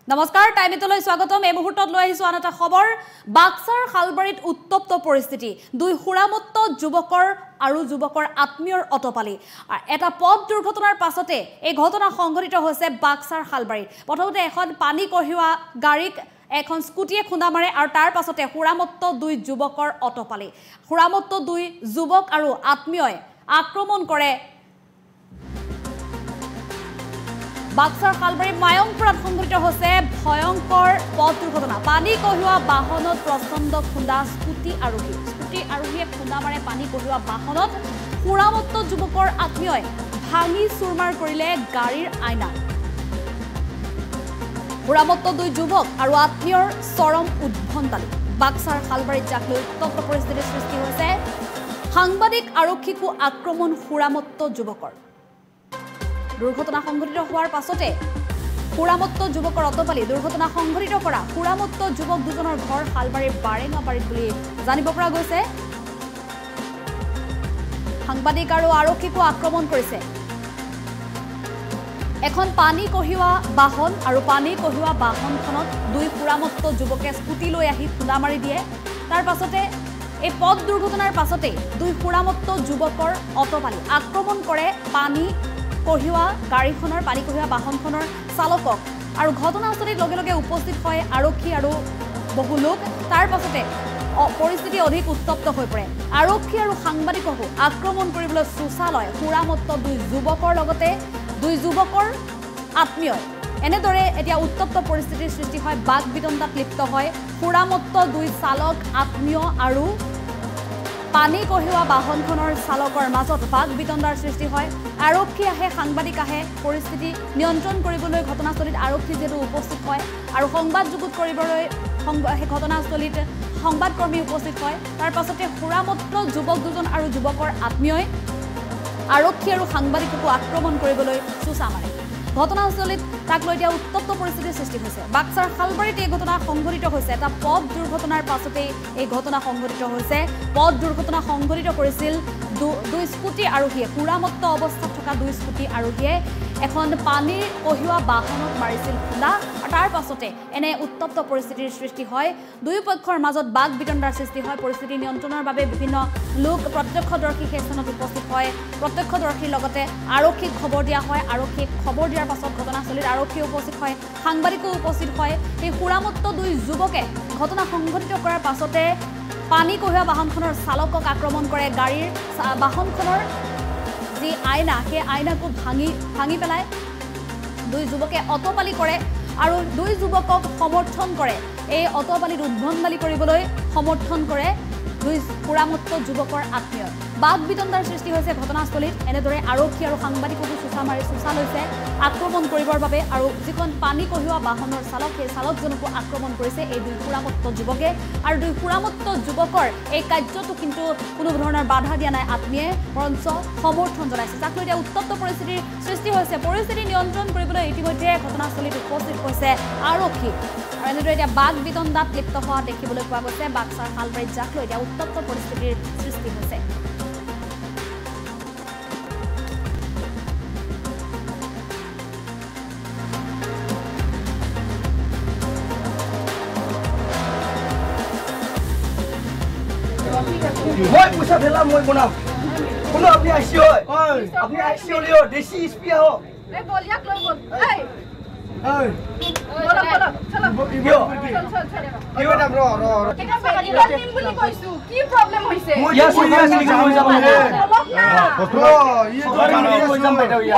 নমস্কাৰ টাইমিটলৈ স্বাগতম এই মুহূৰ্তত লৈ আহিছো আন এটা খবৰ বাক্সাৰ খালবাৰীত উত্তপ্ত পৰিস্থিতি দুই খুৰামত্ত যুৱকৰ আৰু যুৱকৰ আত্মীয়ৰ অটপালি এটা পথ দুৰ্ঘটনাৰ পাছতে এই ঘটনা সংঘটিত হৈছে বাক্সাৰ খালবাৰীত প্ৰথমতে এখন পানী কঢ়িওৱা গাড়ীক এখন স্কুটিয়ে খুন্দা মাৰে আৰু তাৰ পাছতে খুৰামত্ত দুই যুৱকৰ অটপালি খুৰামত্ত দুই যুৱক আৰু আত্মীয়ই আক্ৰমণ কৰে বাক্সাৰ খালবাৰী মায়ংপুৰত সংঘটিত হৈছে ভয়ংকৰ পথ দুৰ্ঘটনা পানী কঢ়িওৱা বাহনত প্ৰচণ্ড খুন্দা স্কুটি আৰোহীয়ে খুন্দা মাৰে পানী কঢ়িওৱা বাহনত খুৰামত্ত যুৱকৰ আত্মীয়ই ভাঙি চুৰমাৰ কৰিলে গাড়ীৰ আইনা খুৰামত্ত দুই যুৱক আৰু আত্মীয়ৰ চৰম উদ্ভণ্ডালি বাক্সাৰ খালবাৰীত যাক লৈ উত্তপ্ত পৰিস্থিতিৰ সৃষ্টি হৈছে সাংবাদিক আৰক্ষীকো আক্ৰমণ খুৰামত্ত যুৱকৰ দুৰ্ঘটনা সংঘটিত হোৱাৰ পাছতে খুৰামত্ত যুৱকৰ অটপালি দুৰ্ঘটনা সংঘটিত কৰা খুৰামত্ত যুৱক দুজনৰ ঘৰ খালবাৰীৰ বাৰেঙাবাৰীত বুলি জানিব পৰা গৈছে সাংবাদিক আৰু আৰক্ষীকো আক্ৰমণ কৰিছে এখন পানী কঢ়িওৱা বাহন আৰু পানী কঢ়িওৱা বাহনখনত দুই খুৰামত্ত যুৱকে স্কুটি লৈ আহি খুন্দা মাৰি দিয়ে তাৰ পাছতে এই পথ দুৰ্ঘটনাৰ পাছতে দুই খুৰামত্ত যুৱকৰ অটপালি আক্ৰমণ কৰে পানী কঢ়িওৱা গাড়ীখনৰ পানী কঢ়িওৱা বাহনখনৰ চালকক আৰু ঘটনাস্থলীত লগে লগে উপস্থিত হয় আৰক্ষী আৰু বহু লোক তাৰ পাছতে পৰিস্থিতি অধিক উত্তপ্ত হৈ পৰে আৰক্ষী আৰু সাংবাদিককো আক্ৰমণ কৰিবলৈ চুচা লয় খুৰামত্ত দুই যুৱকৰ লগতে দুই যুৱকৰ আত্মীয়ই এনেদৰে এতিয়া উত্তপ্ত পৰিস্থিতিৰ সৃষ্টি হয় বাক বিতণ্ডাত লিপ্ত হয় খুৰামত্ত দুই চালক আত্মীয় আৰু পানী কঢ়িওৱা বাহনখনৰ চালকৰ মাজত বাক বিতণ্ডাৰ সৃষ্টি হয় আৰক্ষী আহে সাংবাদিক আহে পৰিস্থিতি নিয়ন্ত্ৰণ কৰিবলৈ ঘটনাস্থলীত আৰক্ষী যেহেতু উপস্থিত হয় আৰু সংবাদ যুগুত কৰিবলৈ ঘটনাস্থলীত সংবাদকৰ্মী উপস্থিত হয় তাৰ পাছতে খুৰামত্ত যুৱক দুজন আৰু যুৱকৰ আত্মীয়ই আৰক্ষী আৰু সাংবাদিককো আক্ৰমণ কৰিবলৈ চুচা মাৰে ঘটনাস্থলীত তাক লৈ এতিয়া উত্তপ্ত পৰিস্থিতিৰ সৃষ্টি হৈছে বাক্সাৰ খালবাৰীত এই ঘটনা সংঘটিত হৈছে এটা পথ দুৰ্ঘটনাৰ পাছতেই এই ঘটনা সংঘটিত হৈছে পথ দুৰ্ঘটনা সংঘটিত কৰিছিল দুই স্কুটি আৰোহীয়ে খুৰামত্ত অৱস্থাত থকা দুই স্কুটি আৰোহীয়ে এখন পানীৰ কঢ়িওৱা বাহনত মাৰিছিল খুন্দা তাৰ পাছতে এনে উত্তপ্ত পৰিস্থিতিৰ সৃষ্টি হয় দুই পক্ষৰ মাজত বাক বিতণ্ডাৰ সৃষ্টি হয় পৰিস্থিতি নিয়ন্ত্ৰণৰ বাবে বিভিন্ন লোক প্ৰত্যক্ষদৰ্শী সেই স্থানত উপস্থিত হয় প্ৰত্যক্ষদৰ্শীৰ লগতে আৰক্ষীক খবৰ দিয়া হয় আৰক্ষীক খবৰ দিয়াৰ পাছত ঘটনাস্থলীত আৰক্ষী উপস্থিত হয় সাংবাদিকো উপস্থিত হয় এই খুৰামত্ত দুই যুৱকে ঘটনা সংঘটিত কৰাৰ পাছতে পানী কঢ়িওৱা বাহনখনৰ চালকক আক্ৰমণ কৰে গাড়ীৰ বাহনখনৰ যি আইনা সেই আইনাকো ভাঙি পেলাই দুই যুৱকে অটপালি কৰে আৰু দুই যুৱকক সমৰ্থন কৰে এই অটপালিত উদ্ভণ্ডালি কৰিবলৈ সমৰ্থন কৰে দুই খুৰামত্ত যুৱকৰ আত্মীয় বাক বিতণ্ডাৰ সৃষ্টি হৈছে ঘটনাস্থলীত এনেদৰে আৰক্ষী আৰু সাংবাদিককো চুচা লৈছে আক্ৰমণ কৰিবৰ বাবে আৰু যিখন পানী কঢ়িওৱা বাহনৰ চালক সেই চালকজনকো আক্ৰমণ কৰিছে এই দুই খুৰামত্ত যুৱকে আৰু দুই খুৰামত্ত যুৱকৰ এই কাৰ্যটো কিন্তু কোনো ধৰণৰ বাধা দিয়া নাই আত্মীয়ে বৰঞ্চ সমৰ্থন জনাইছে যাক লৈ এতিয়া উত্তপ্ত পৰিস্থিতিৰ সৃষ্টি হৈছে পৰিস্থিতি নিয়ন্ত্ৰণ কৰিবলৈ ইতিমধ্যে ঘটনাস্থলীত উপস্থিত হৈছে আৰক্ষী আৰু এনেদৰে এতিয়া বাক বিতণ্ডাত লিপ্ত হোৱা দেখিবলৈ পোৱা গৈছে বাক্সাৰ খালবাৰীত যাক লৈ এতিয়া উত্তপ্ত পৰিস্থিতিৰ সৃষ্টি হৈছে মই পইচা ফেলা মই বনাম কোনো আপনি আইসি হয় আপনি আইসি হলিও দেশি স্পিয়া হো এ বল ইয়াক লৈ বল এই এই বল চল কিয় কিয় না ব্রো কেটা পানি নিম বুলি কইছো কি প্রবলেম হইছে মই ইয়া সই যাম যাব লাগে ব্রো ইয়ে তো কই যাম বাইটা ইয়া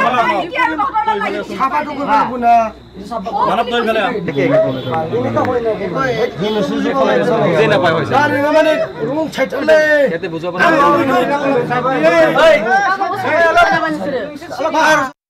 ছাপাটো কই বলবো না মানব দই ফেলে দেখে এটা হয় না দিন সুজি ফলাই যে না পাই হইছে আরে মানে রুম ছাইটলে এতে বুঝাবো না এই